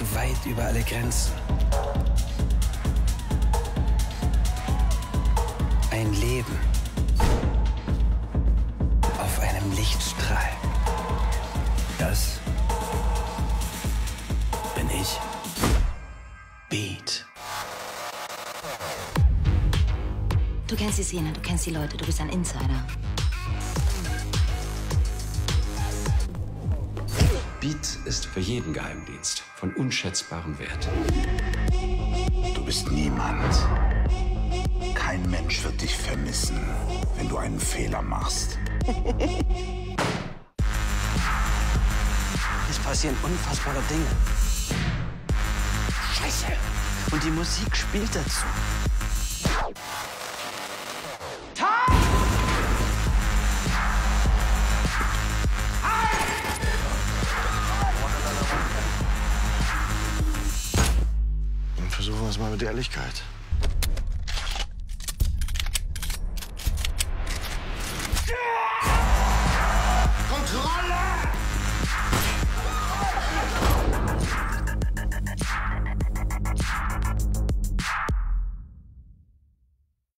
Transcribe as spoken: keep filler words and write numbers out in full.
weit über alle Grenzen. Ein Leben auf einem Lichtstrahl. Das bin ich. Beat. Du kennst die Szene, du kennst die Leute, du bist ein Insider. Beat ist für jeden Geheimdienst von unschätzbarem Wert. Du bist niemand. Kein Mensch wird dich vermissen, wenn du einen Fehler machst. Es passieren unfassbare Dinge. Scheiße. Und die Musik spielt dazu. Dann versuchen wir es mal mit Ehrlichkeit.